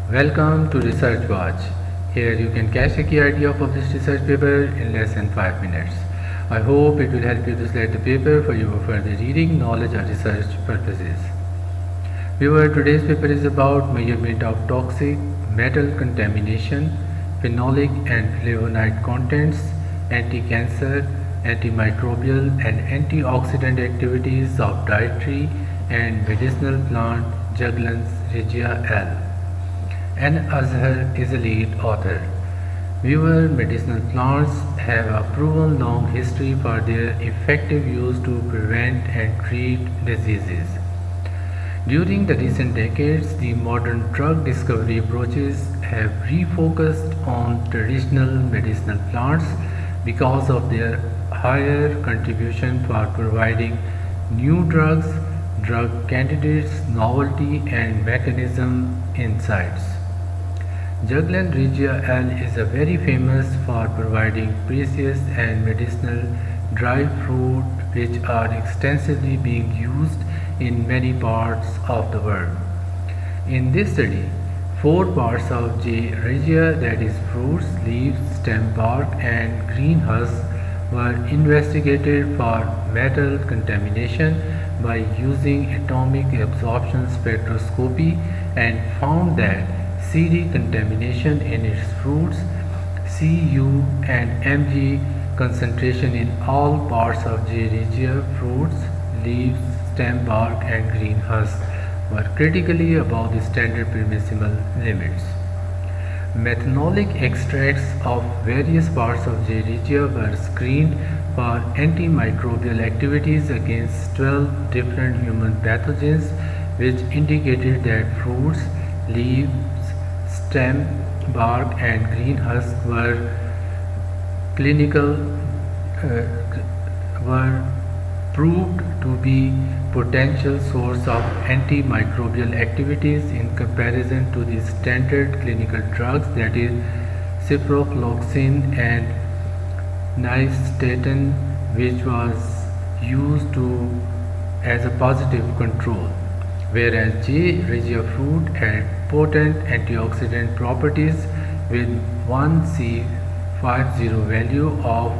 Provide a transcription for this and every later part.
Welcome to Research Watch. Here you can catch a key idea of published research paper in less than 5 minutes. I hope it will help you to select the paper for your further reading, knowledge or research purposes. Viewer, today's paper is about measurement of toxic metal contamination, phenolic and flavonoid contents, anti-cancer, antimicrobial and antioxidant activities of dietary and medicinal plant Juglans regia L. N. Azhar is a lead author. Viewer, medicinal plants have a proven long history for their effective use to prevent and treat diseases. During the recent decades, the modern drug discovery approaches have refocused on traditional medicinal plants because of their higher contribution for providing new drugs, drug candidates, novelty and mechanism insights. Juglans regia L is very famous for providing precious and medicinal dry fruit which are extensively being used in many parts of the world. In this study, 4 parts of J. regia, that is fruits, leaves, stem, bark and green husk, were investigated for metal contamination by using atomic absorption spectroscopy and found that CD contamination in its fruits, Cu and Mg concentration in all parts of J. regia fruits, leaves, stem, bark and green husk were critically above the standard permissible limits. Methanolic extracts of various parts of J. regia were screened for antimicrobial activities against 12 different human pathogens, which indicated that fruits, leaves, stem, bark and green husk were proved to be potential source of antimicrobial activities in comparison to the standard clinical drugs, that is ciprofloxacin and nystatin, which was used as a positive control, whereas J. regia fruit had potent antioxidant properties with 1C50 value of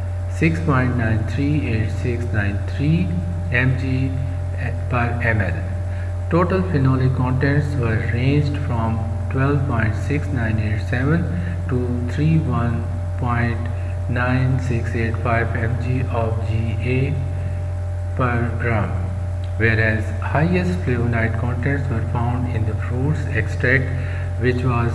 6.938693 mg per ml. Total phenolic contents were ranged from 12.6987 to 31.9685 mg of Ga per gram, whereas highest flavonoid contents were found in the fruits extract, which was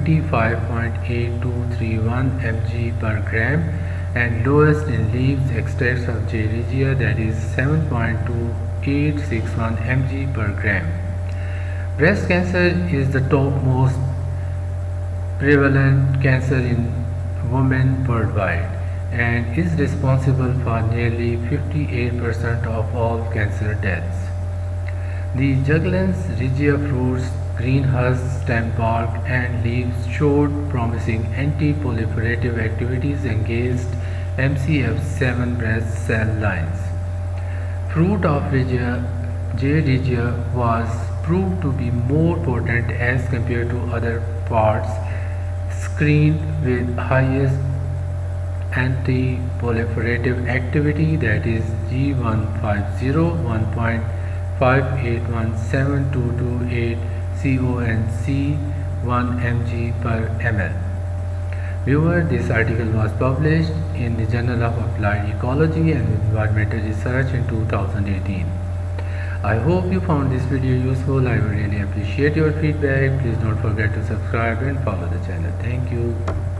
25.8231 mg per gram, and lowest in leaves extracts of J. regia, that is 7.2861 mg per gram. Breast cancer is the top most prevalent cancer in women worldwide and is responsible for nearly 58% of all cancer deaths. The Juglans regia fruits, green husk, stem, bark and leaves showed promising anti-proliferative activities against MCF7 breast cell lines. Fruit of J. regia was proved to be more potent as compared to other parts screened with highest anti-proliferative activity, that is G150 1.58172228 CONC 1 mg per ml. Viewer, this article was published in the Journal of Applied Ecology and Environmental Research in 2018. I hope you found this video useful. I would really appreciate your feedback. Please don't forget to subscribe and follow the channel. Thank you.